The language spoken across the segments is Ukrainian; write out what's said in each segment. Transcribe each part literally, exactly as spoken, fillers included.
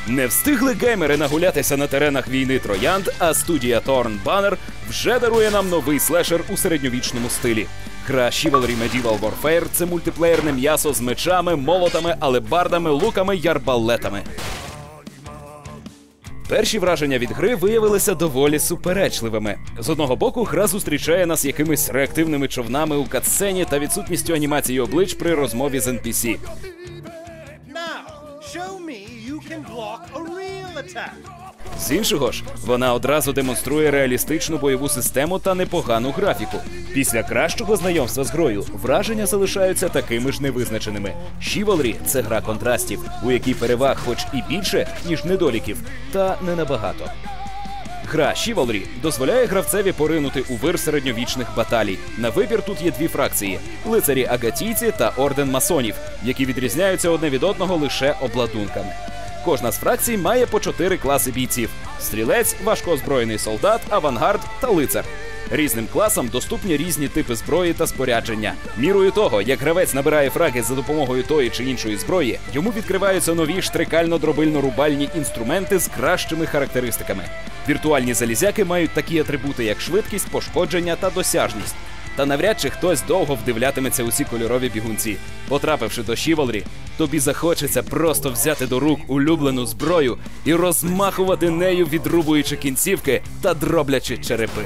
Не встигли геймери нагулятися на теренах війни Троянд, а студія Torn Banner вже дарує нам новий слешер у середньовічному стилі. Гра Chivalry Medieval Warfare – це мультиплеєрне м'ясо з мечами, молотами, алебардами, луками й арбалетами. Перші враження від гри виявилися доволі суперечливими. З одного боку, гра зустрічає нас якимись реактивними човнами у катсцені та відсутністю анімації облич при розмові з ен пі сі. З іншого ж, вона одразу демонструє реалістичну бойову систему та непогану графіку. Після кращого знайомства з грою враження залишаються такими ж невизначеними. Chivalry – це гра контрастів, у якій переваг хоч і більше, ніж недоліків, та не набагато. Гра Chivalry дозволяє гравцеві поринути у вир середньовічних баталій. На вибір тут є дві фракції – лицарі-агатійці та орден масонів, які відрізняються одне від одного лише обладунками. Кожна з фракцій має по чотири класи бійців – стрілець, важкоозброєний солдат, авангард та лицар. Різним класам доступні різні типи зброї та спорядження. Мірою того, як гравець набирає фраги за допомогою тої чи іншої зброї, йому відкриваються нові штрикально-дробильно-рубальні інструменти з кращими характеристиками. Віртуальні залізяки мають такі атрибути, як швидкість, пошкодження та досяжність. Та навряд чи хтось довго вдивлятиметься у ці кольорові бігунці. Потрапивши до Chivalry, тобі захочеться просто взяти до рук улюблену зброю і розмахувати нею, відрубуючи кінцівки та дроблячи черепи.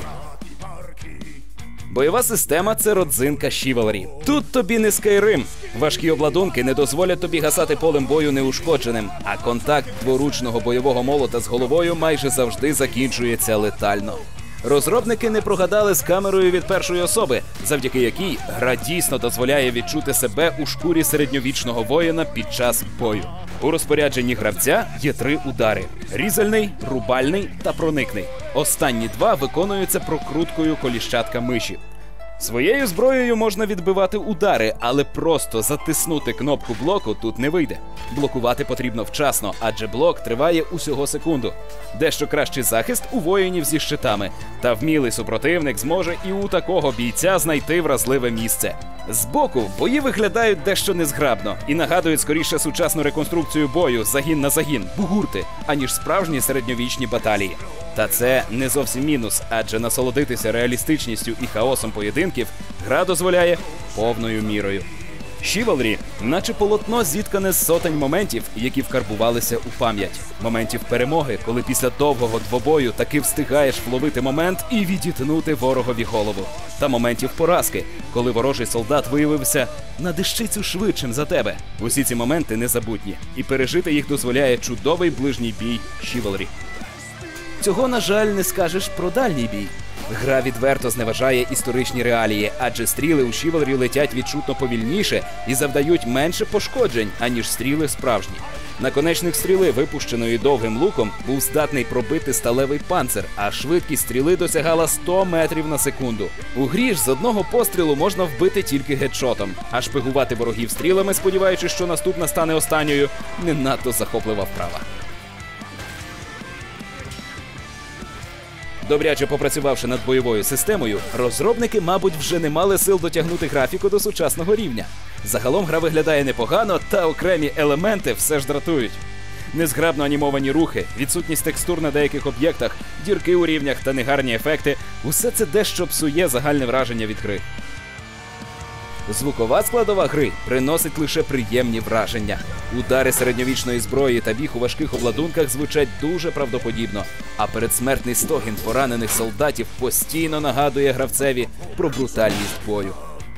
Бойова система – це родзинка Chivalry. Тут тобі не Skyrim. Важкі обладунки не дозволять тобі гасати полем бою неушкодженим, а контакт дворучного бойового молота з головою майже завжди закінчується летально. Розробники не прогадали з камерою від першої особи, завдяки якій гра дійсно дозволяє відчути себе у шкурі середньовічного воїна під час бою. У розпорядженні гравця є три удари – різальний, рубальний та проникний. Останні два виконуються прокруткою коліщатка миші. Своєю зброєю можна відбивати удари, але просто затиснути кнопку блоку тут не вийде. Блокувати потрібно вчасно, адже блок триває усього секунду. Дещо кращий захист у воїнів зі щитами. Та вмілий супротивник зможе і у такого бійця знайти вразливе місце. Збоку бої виглядають дещо незграбно і нагадують скоріше сучасну реконструкцію бою загін на загін, бугурти, аніж справжні середньовічні баталії. Та це не зовсім мінус, адже насолодитися реалістичністю і хаосом поєдинків гра дозволяє повною мірою. Chivalry – наче полотно зіткане з сотень моментів, які вкарбувалися у пам'ять. Моментів перемоги, коли після довгого двобою таки встигаєш вловити момент і відітнути ворогові голову. Та моментів поразки, коли ворожий солдат виявився на дещицю швидшим за тебе. Усі ці моменти незабутні, і пережити їх дозволяє чудовий ближній бій Chivalry. Цього, на жаль, не скажеш про дальній бій. Гра відверто зневажає історичні реалії, адже стріли у Chivalry летять відчутно повільніше і завдають менше пошкоджень, аніж стріли справжні. Наконечник стріли, випущеної довгим луком, був здатний пробити сталевий панцир, а швидкість стріли досягала сто метрів на секунду. У грі ж з одного пострілу можна вбити тільки гедшотом, а шпигувати ворогів стрілами, сподіваючись, що наступна стане останньою, не надто захоплива вправа. Добряче попрацювавши над бойовою системою, розробники, мабуть, вже не мали сил дотягнути графіку до сучасного рівня. Загалом гра виглядає непогано, та окремі елементи все ж дратують. Незграбно анімовані рухи, відсутність текстур на деяких об'єктах, дірки у рівнях та негарні ефекти – усе це дещо псує загальне враження від гри. Звукова складова гри приносить лише приємні враження. Удари середньовічної зброї та біг у важких обладунках звучать дуже правдоподібно, а передсмертний стогін поранених солдатів постійно нагадує гравцеві про брутальність бою.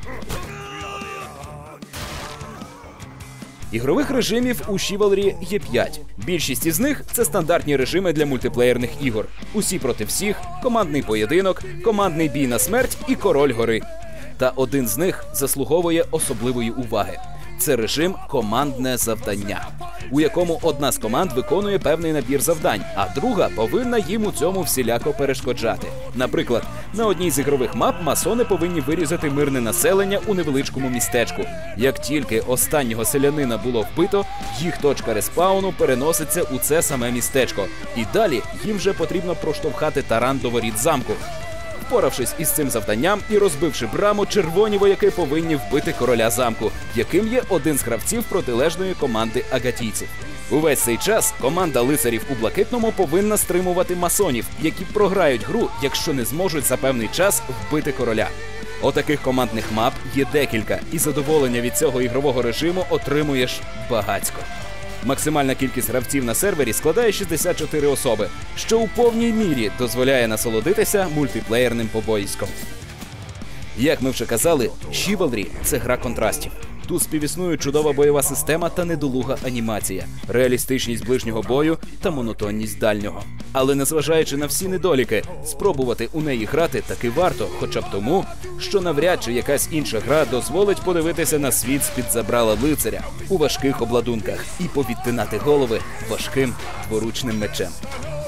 Ігрових режимів у Chivalry є п'ять. Більшість із них – це стандартні режими для мультиплеєрних ігор. Усі проти всіх, командний поєдинок, командний бій на смерть і король гори. Та один з них заслуговує особливої уваги. Це режим «Командне завдання», у якому одна з команд виконує певний набір завдань, а друга повинна їм у цьому всіляко перешкоджати. Наприклад, на одній з ігрових мап масони повинні вирізати мирне населення у невеличкому містечку. Як тільки останнього селянина було вбито, їх точка респауну переноситься у це саме містечко. І далі їм вже потрібно проштовхати таран до воріт замку. Впоравшись із цим завданням і розбивши браму, червоні вояки повинні вбити короля замку, яким є один з гравців протилежної команди агатійців. Увесь цей час команда лицарів у блакитному повинна стримувати масонів, які програють гру, якщо не зможуть за певний час вбити короля. Отаких командних мап є декілька, і задоволення від цього ігрового режиму отримуєш багацько. Максимальна кількість гравців на сервері складає шістдесят чотири особи, що у повній мірі дозволяє насолодитися мультиплеєрним побоїськом. Як ми вже казали, Chivalry – це гра контрастів. Тут співіснує чудова бойова система та недолуга анімація, реалістичність ближнього бою та монотонність дальнього. Але незважаючи на всі недоліки, спробувати у неї грати таки варто, хоча б тому, що навряд чи якась інша гра дозволить подивитися на світ з-під забрала лицаря у важких обладунках і повідтинати голови важким дворучним мечем.